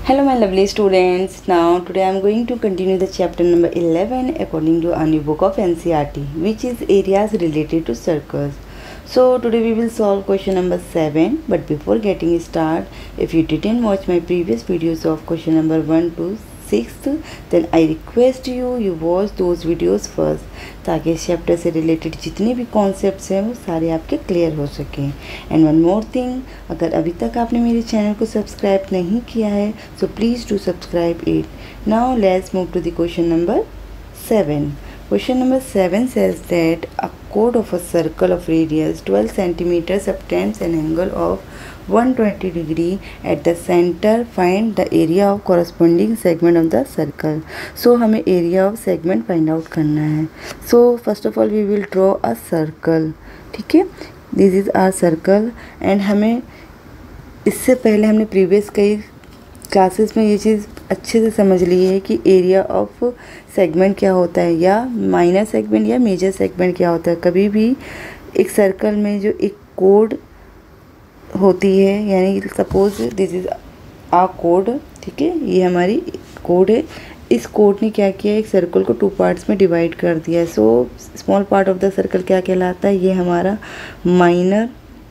Hello my lovely students. Now today I am going to continue the chapter number 11 according to a new book of NCERT, which is areas related to circles. So today we will solve question number 7, but before getting started, if you didn't watch my previous videos of question number 1 to 6, then I request you watch those videos first, ताकि इस chapter से related जितने भी concepts हैं वो सारे आपके clear हो सकें। एंड वन मोर थिंग, अगर अभी तक आपने मेरे चैनल को सब्सक्राइब नहीं किया है so please do subscribe it. Now let's move to the question number 7. Question number 7 says that a chord of a circle of radius 12 cm obtains an angle of 120 degree at the center. Find the area of corresponding segment of the circle. So हमें area of segment find out करना है. So first of all we will draw a circle. ठीक है, this is our circle. and हमें इससे पहले हमने previous कई क्लासेस में ये चीज़ अच्छे से समझ ली है कि एरिया ऑफ सेगमेंट क्या होता है, या माइनर सेगमेंट या मेजर सेगमेंट क्या होता है। कभी भी एक सर्कल में जो एक कोड होती है, यानी सपोज दिस इज़ आ कोड, ठीक है, ये हमारी कोड है। इस कोड ने क्या किया, एक सर्कल को 2 पार्ट्स में डिवाइड कर दिया है। So small part of the circle क्या कहलाता है, ये हमारा माइनर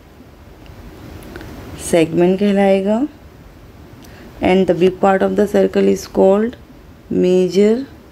सेगमेंट कहलाएगा। and the big part of the circle is called major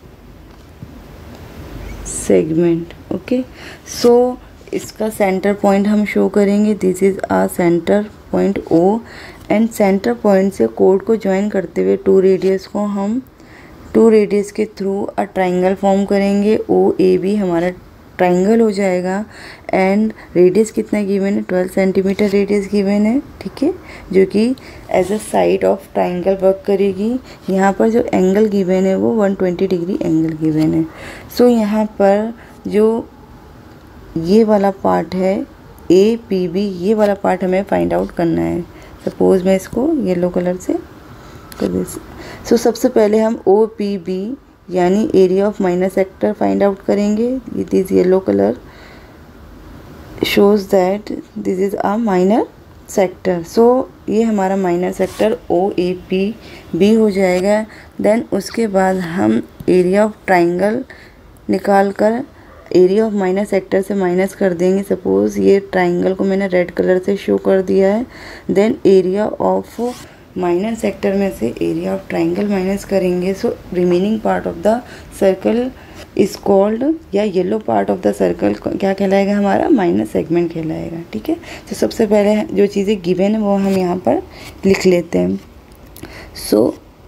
segment. okay, so इसका सेंटर पॉइंट हम शो करेंगे, this is a centre point O, and centre point से कोड को ज्वाइन करते हुए 2 रेडियस को हम 2 रेडियस के थ्रू अ ट्राइंगल फॉर्म करेंगे। OAB हमारा ट्राइंगल हो जाएगा। एंड रेडियस कितना गिवन है, 12 सेंटीमीटर रेडियस गिवन है, ठीक है, जो कि as a side of triangle work करेगी। यहाँ पर जो एंगल गिवन है वो 120 डिग्री एंगल गिवन है। सो यहाँ पर जो ये वाला पार्ट है APB, ये वाला पार्ट हमें फाइंड आउट करना है। सपोज मैं इसको येलो कलर से कर दे। सो सबसे पहले हम OPB यानी area of minor sector find out करेंगे। This yellow colour shows that this is a minor sector. So ये हमारा माइनर सेक्टर OAPB हो जाएगा। देन उसके बाद हम एरिया ऑफ ट्राइंगल निकाल कर एरिया ऑफ माइनर सेक्टर से माइनस कर देंगे। सपोज़ ये ट्राइंगल को मैंने रेड कलर से शो कर दिया है। Then area of minor sector में से एरिया ऑफ ट्राइंगल माइनस करेंगे। So remaining part of the circle is called, या yellow part of the circle क्या कहलाएगा, हमारा माइनर सेगमेंट कहलाएगा। ठीक है, तो सबसे पहले जो चीज़ें गिवन है वो हम यहाँ पर लिख लेते हैं। सो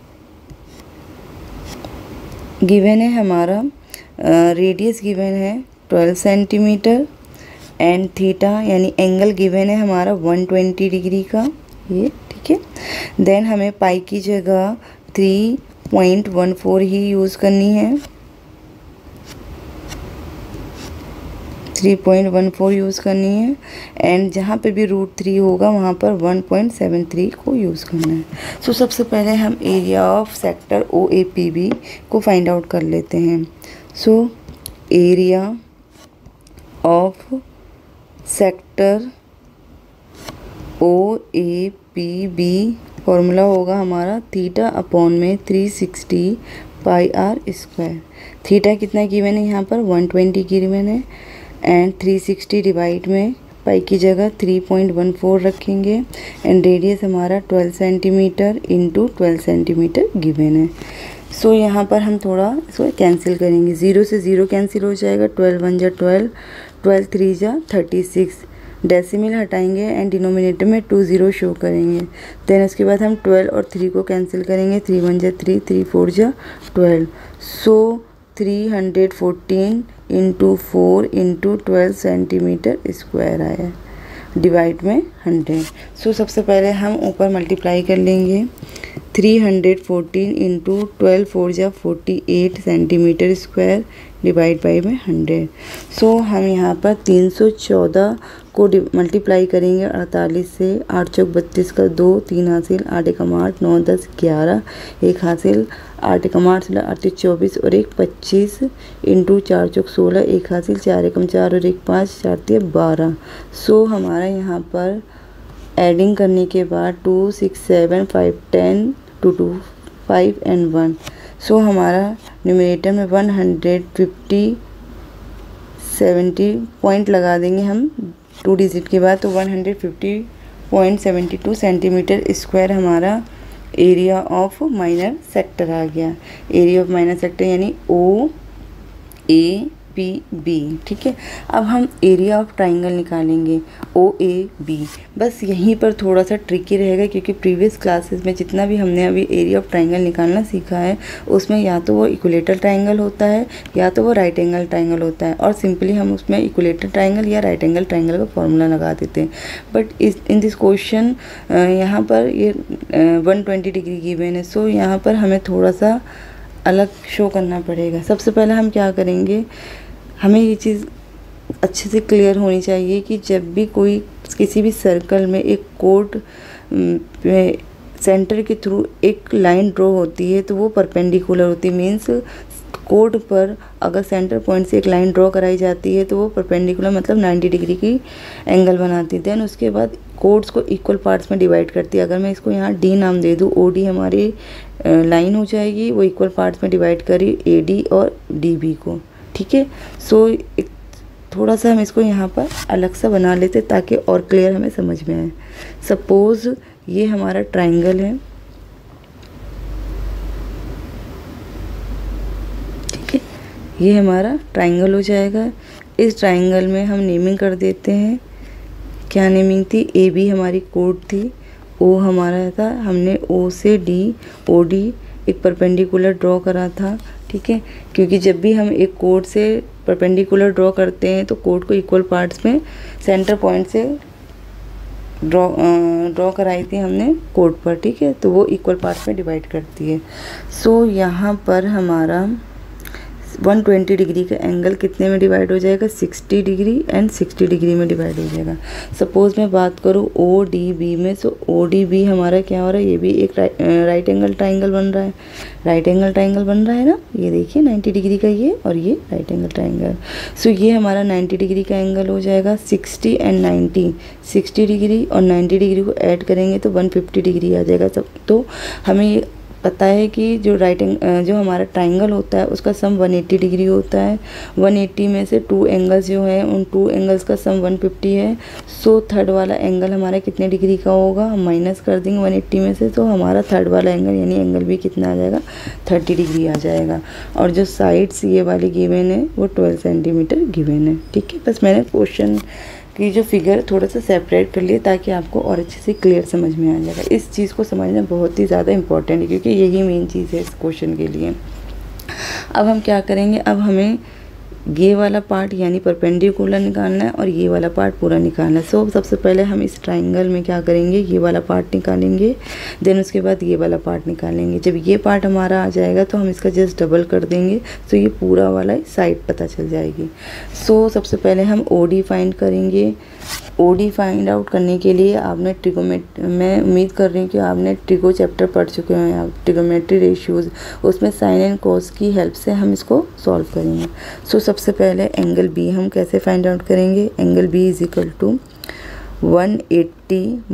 गिवन है हमारा रेडियस गिवन है 12 सेंटीमीटर एंड थीटा यानी एंगल गिवन है हमारा 120 डिग्री का, ये ठीक है। देन हमें पाई की जगह 3.14 ही यूज़ करनी है, 3.14 यूज़ करनी है। एंड जहाँ पे भी √3 होगा वहाँ पर 1.73 को यूज़ करना है। सो सबसे पहले हम एरिया ऑफ सेक्टर OAPB को फाइंड आउट कर लेते हैं। So area of sector OAPB formula होगा हमारा थीटा अपॉन में 360 पाई r स्क्वायर। थीटा कितना गिवन है यहाँ पर 120 गिवन है, एंड 360 डिवाइड में पाई की जगह 3.14 रखेंगे। एंड रेडियस हमारा 12 सेंटीमीटर इंटू 12 सेंटीमीटर गिवन है। सो यहाँ पर हम थोड़ा इसको कैंसिल करेंगे, 0 से 0 कैंसिल हो जाएगा, 12 1 जा 12, 12 3 जा 36, डेसिमल हटाएंगे एंड डिनोमिनेटर में 2 0 शो करेंगे। देन उसके बाद हम 12 और 3 को कैंसिल करेंगे, 3 1 जा 3, 3 4 जा 12। So 314 into 4 into 12 centimetre square आया, डिवाइड में 100। सो सबसे पहले हम ऊपर मल्टीप्लाई कर लेंगे, 314 इंटू 12 4 जा 48 सेंटीमीटर स्क्वायर डिवाइड बाई में 100। सो हम यहाँ पर 314 को मल्टीप्लाई करेंगे 48 से, 8 चौक 32 का 2, 3 हासिल, 8 एकम 8, 9 10 11, 1 हासिल, 8 एकम 8 16, 8 24 और 1 25 इंटू 4 चौक 16, 1 हासिल, 4 एकम 4 और 1 5, 4 3 12। सो हमारा यहाँ पर एडिंग करने के बाद 2 6 7 5 10 2 2 5 एंड 1। सो हमारा न्यूमरेटर में 150 70 पॉइंट लगा देंगे हम 2 डिजिट के बाद, तो 150.72 सेंटीमीटर स्क्वायर हमारा एरिया ऑफ माइनर सेक्टर आ गया। एरिया ऑफ माइनर सेक्टर यानी OAPB, ठीक है। अब हम एरिया ऑफ ट्राइंगल निकालेंगे OAB। बस यहीं पर थोड़ा सा ट्रिकी रहेगा, क्योंकि प्रीवियस क्लासेस में जितना भी हमने अभी एरिया ऑफ ट्राइंगल निकालना सीखा है उसमें या तो वो इक्विलेटरल ट्राइंगल होता है या तो वो राइट एंगल ट्राइंगल होता है, और सिंपली हम उसमें इक्विलेटरल ट्राइंगल या राइट एंगल ट्राइंगल का फॉर्मूला लगा देते हैं। बट इन दिस क्वेश्चन यहाँ पर ये 120 डिग्री गिवन है, सो यहाँ पर हमें थोड़ा सा अलग शो करना पड़ेगा। सबसे पहले हम क्या करेंगे, हमें ये चीज़ अच्छे से क्लियर होनी चाहिए कि जब भी कोई किसी भी सर्कल में एक कोड सेंटर के थ्रू एक लाइन ड्रॉ होती है तो वो परपेंडिकुलर होती है। मीन्स कोड पर अगर सेंटर पॉइंट से एक लाइन ड्रॉ कराई जाती है तो वो परपेंडिकुलर मतलब 90 डिग्री की एंगल बनाती है। देन उसके बाद कोड्स को इक्वल पार्ट्स में डिवाइड करती है। अगर मैं इसको यहाँ डी नाम दे दूँ, OD हमारी लाइन हो जाएगी, वो इक्वल पार्ट्स में डिवाइड करी AD और DB को, ठीक है। सो थोड़ा सा हम इसको यहाँ पर अलग सा बना लेते ताकि और क्लियर हमें समझ में आए। सपोज़ ये हमारा ट्राइंगल है, ठीक है, ये हमारा ट्राइंगल हो जाएगा। इस ट्राइंगल में हम नेमिंग कर देते हैं। क्या नेमिंग थी? AB हमारी कोड थी, O हमारा था, हमने O से D OD एक परपेंडिकुलर ड्रॉ करा था, ठीक है। क्योंकि जब भी हम एक कोड से परपेंडिकुलर ड्रॉ करते हैं तो कोड को इक्वल पार्ट्स में सेंटर पॉइंट से ड्रॉ कराई थी हमने कोड पर, ठीक है, तो वो इक्वल पार्ट्स में डिवाइड करती है। सो यहाँ पर हमारा 120 डिग्री का एंगल कितने में डिवाइड हो जाएगा? 60 डिग्री एंड 60 डिग्री में डिवाइड हो जाएगा। सपोज़ मैं बात करूँ ODB में, सो ODB हमारा क्या हो रहा है? ये भी एक राइट एंगल ट्राइंगल बन रहा है। राइट एंगल ट्राइंगल बन रहा है ना, ये देखिए 90 डिग्री का ये, और ये राइट एंगल ट्राइंगल। सो ये हमारा 90 डिग्री का एंगल हो जाएगा। 60 एंड 90, 60 डिग्री और 90 डिग्री को ऐड करेंगे तो 150 डिग्री आ जाएगा। तो हमें ये पता है कि जो जो हमारा ट्राइंगल होता है उसका सम 180 डिग्री होता है। 180 में से 2 एंगल्स जो है उन 2 एंगल्स का सम 150 है। सो थर्ड वाला एंगल हमारा कितने डिग्री का होगा? हम माइनस कर देंगे 180 में से, तो हमारा थर्ड वाला एंगल यानी एंगल भी कितना आ जाएगा? 30 डिग्री आ जाएगा। और जो साइड्स ये वाली गिवन है वो 12 सेंटीमीटर गिवन है, ठीक है। बस मैंने क्वेश्चन कि जो फिगर थोड़ा सा सेपरेट कर लिए ताकि आपको और अच्छे से क्लियर समझ में आ जाएगा। इस चीज़ को समझना बहुत ही ज़्यादा इंपॉर्टेंट है क्योंकि यही मेन चीज़ है इस क्वेश्चन के लिए। अब हम क्या करेंगे, अब हमें ये वाला पार्ट यानी परपेंडिकुलर निकालना है और ये वाला पार्ट पूरा निकालना है। सो सबसे पहले हम इस ट्राइंगल में क्या करेंगे, ये वाला पार्ट निकालेंगे, देन उसके बाद ये वाला पार्ट निकालेंगे। जब ये पार्ट हमारा आ जाएगा तो हम इसका जस्ट डबल कर देंगे, तो ये पूरा वाला साइड पता चल जाएगी। सो सबसे पहले हम OD फाइंड करेंगे। OD फाइंड आउट करने के लिए आपने मैं उम्मीद कर रही हूँ कि आपने ट्रिगो चैप्टर पढ़ चुके हैं, आप ट्रिगोमेट्री रेशियोज़, उसमें साइन एंड कॉस की हेल्प से हम इसको सॉल्व करेंगे। सो सबसे पहले एंगल B हम कैसे फाइंड आउट करेंगे? Angle B is equal to 180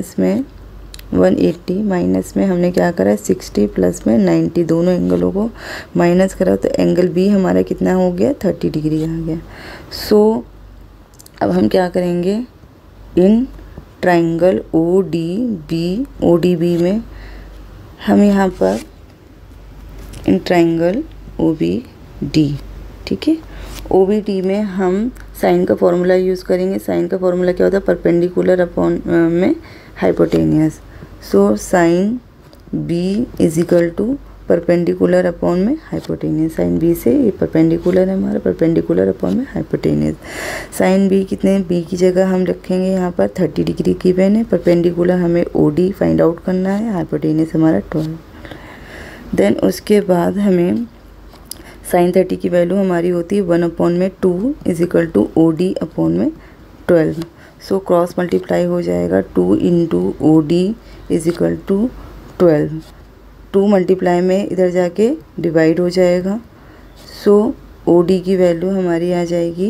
minus में हमने क्या करा है 60 प्लस में 90, दोनों एंगलों को माइनस करा तो एंगल B हमारा कितना हो गया? 30 डिग्री आ गया। सो अब हम क्या करेंगे, इन ट्राइंगल ODB में हम यहाँ पर इन ट्राइंगल OBD, ठीक है, OBD में हम साइन का फॉर्मूला यूज़ करेंगे। साइन का फॉर्मूला क्या होता है? परपेंडिकुलर अपॉन में hypotenuse. So sine B is equal to perpendicular upon में हाइपोटेनियस। साइन B से ये परपेंडिकुलर है हमारा, परपेंडिकुलर अपॉन में हाइपोटेनियस। साइन B कितने? B की जगह हम रखेंगे यहाँ पर 30 डिग्री की वेन है। परपेंडिकुलर हमें OD फाइंड आउट करना है, हाइपोटेनियस हमारा 12। देन उसके बाद हमें साइन 30 की वैल्यू हमारी होती है 1/2 is equal to OD upon में 12। सो क्रॉस मल्टीप्लाई हो जाएगा, 2 into OD is equal to 12। 2 multiply में इधर जाके डिवाइड हो जाएगा। सो OD की वैल्यू हमारी आ जाएगी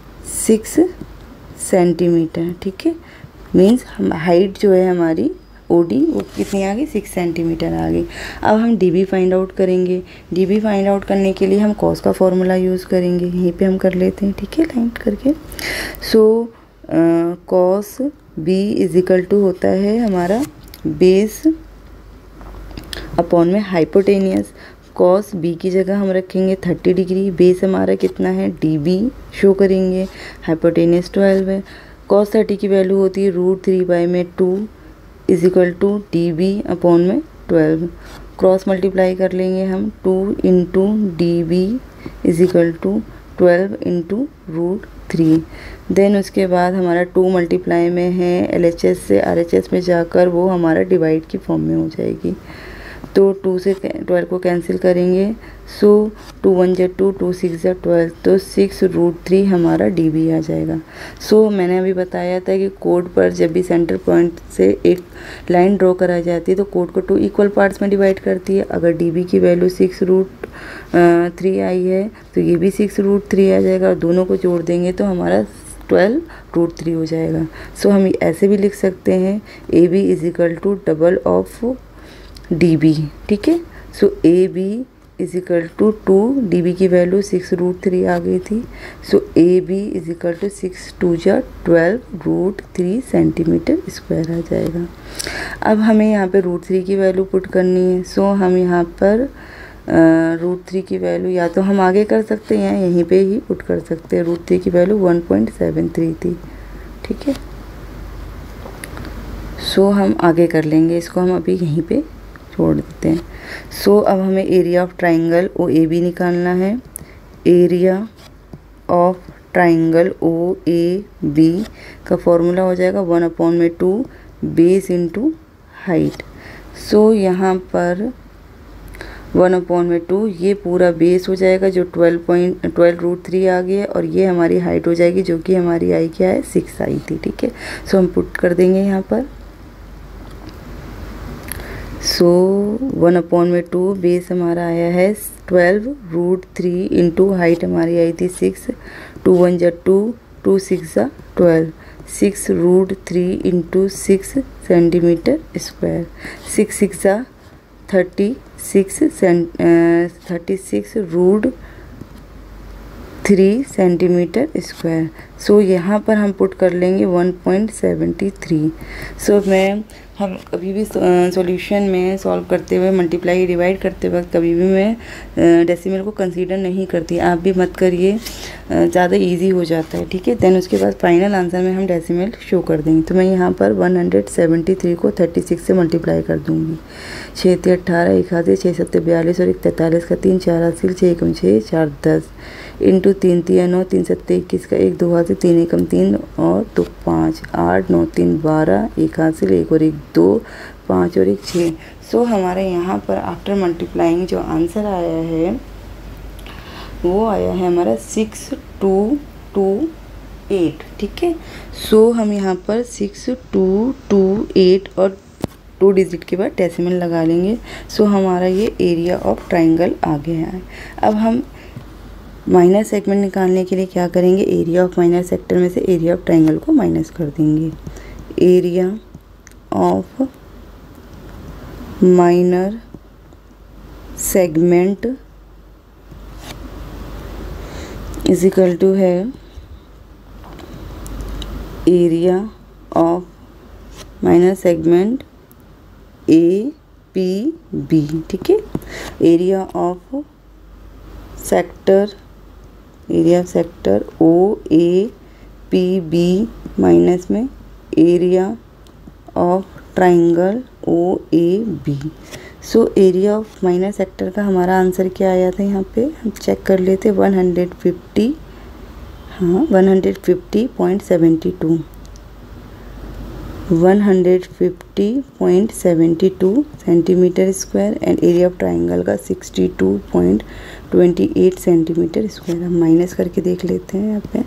6 सेंटीमीटर, ठीक है। मीन्स हम हाइट जो है हमारी OD वो कितनी आ गई, 6 सेंटीमीटर आ गई। अब हम DB फाइंड आउट करेंगे। DB फाइंड आउट करने के लिए हम कॉस का फॉर्मूला यूज़ करेंगे, यहीं पे हम कर लेते हैं, ठीक है, लाइन करके। So cos B is equal to होता है हमारा बेस अपॉन में हाइपोटेनियस। कॉस B की जगह हम रखेंगे 30 डिग्री, बेस हमारा कितना है DB शो करेंगे, हाइपोटेनियस 12 है। कॉस 30 की वैल्यू होती है √3/2 is equal to DB upon में 12। क्रॉस मल्टीप्लाई कर लेंगे हम, 2 into DB is equal to 12 into √3। Then उसके बाद हमारा 2 मल्टीप्लाई में है, LHS से RHS में जाकर वो हमारा डिवाइड की फॉर्म में हो जाएगी। तो 2 से 12 को कैंसिल करेंगे। सो 2 1 जा 2, 2 6 जा 12, तो 6√3 हमारा DB आ जाएगा। सो मैंने अभी बताया था कि कोड पर जब भी सेंटर पॉइंट से एक लाइन ड्रॉ कराई जाती है तो कोड को 2 इक्वल पार्ट्स में डिवाइड करती है। अगर DB की वैल्यू 6√3 आई है तो ये भी 6√3 आ जाएगा, और दोनों को जोड़ देंगे तो हमारा 12√3 हो जाएगा। सो हम ऐसे भी लिख सकते हैं AB is equal to double of DB, ठीक है। So AB is equal to 2, DB की वैल्यू 6√3 आ गई थी। So AB is equal to 6 2 जा 12√3 सेंटीमीटर स्क्वायर आ जाएगा। अब हमें यहाँ पे √3 की वैल्यू पुट करनी है। सो हम यहाँ पर √3 की वैल्यू या तो हम आगे कर सकते हैं या यहीं पे ही पुट कर सकते हैं। √3 की वैल्यू 1.73 थी, ठीक है। सो हम आगे कर लेंगे, इसको हम अभी यहीं पे छोड़ देते हैं। सो अब हमें एरिया ऑफ ट्राइंगल OAB निकालना है। एरिया ऑफ ट्राइंगल OAB का फॉर्मूला हो जाएगा 1/2 बेस इंटू हाइट। सो यहाँ पर 1/2 ये पूरा बेस हो जाएगा जो 12.12√3 आ गया, और ये हमारी हाइट हो जाएगी जो कि हमारी आई क्या है, 6 आई थी, ठीक है। सो हम पुट कर देंगे यहाँ पर। सो 1/2 बेस हमारा आया है 12√3 इंटू हाइट हमारी आई थी 6, 2 1 जा 2, 2 6 जा 12, 6√3 इंटू 6 सेंटीमीटर स्क्वायर, 6 6 जा 36√3 सेंटीमीटर स्क्वायर। सो यहाँ पर हम पुट कर लेंगे 1.73। सो हम कभी भी सॉल्यूशन में सॉल्व करते हुए, मल्टीप्लाई डिवाइड करते वक्त कभी भी मैं डेसिमल को कंसीडर नहीं करती। आप भी मत करिए, ज़्यादा इजी हो जाता है, ठीक है। देन उसके बाद फाइनल आंसर में हम डेसिमल शो कर देंगे। तो मैं यहाँ पर 173 को 36 से मल्टीप्लाई कर दूँगी। 6 3 18, 1 हाथ 6 7 42 और 1 43 का 3 4 8 6 1 6 4 10 इंटू 3 3 9 3 7 21 का 1 2 हाथ 3 1 3 और 2 5 8 9 3 12, 1 हाथ 1 और 1 2 5 और 1 6। सो हमारे यहाँ पर आफ्टर मल्टीप्लाइंग जो आंसर आया है वो आया है हमारा 6228, ठीक है। सो हम यहाँ पर 6228 और 2 डिजिट के बाद डेसिमल लगा लेंगे। सो हमारा ये एरिया ऑफ ट्राइंगल आ गया है। अब हम माइनर सेगमेंट निकालने के लिए क्या करेंगे, एरिया ऑफ माइनर सेक्टर में से एरिया ऑफ ट्राइंगल को माइनस कर देंगे। Area of minor segment is equal to है area of minor segment APB, ठीक है। Area of sector OAPB minus में area of triangle OAB। So area of minor sector का हमारा आंसर क्या आया था, यहाँ पे हम चेक कर लेते। 150, हाँ 150.72 150.72 centimetre square, and area of triangle का 62.28 सेंटीमीटर स्क्वायर। हम माइनस करके देख लेते हैं यहाँ पे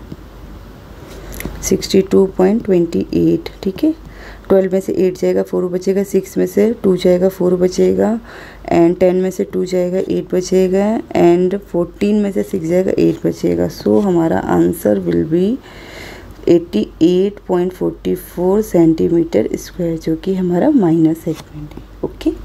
62.28, ठीक है। 12 में से 8 जाएगा, 4 बचेगा, 6 में से 2 जाएगा, 4 बचेगा, एंड 10 में से 2 जाएगा, 8 बचेगा, एंड 14 में से 6 जाएगा, 8 बचेगा। सो हमारा answer will be 88.44 centimetre square, जो कि हमारा माइनर सेगमेंट है। ओके,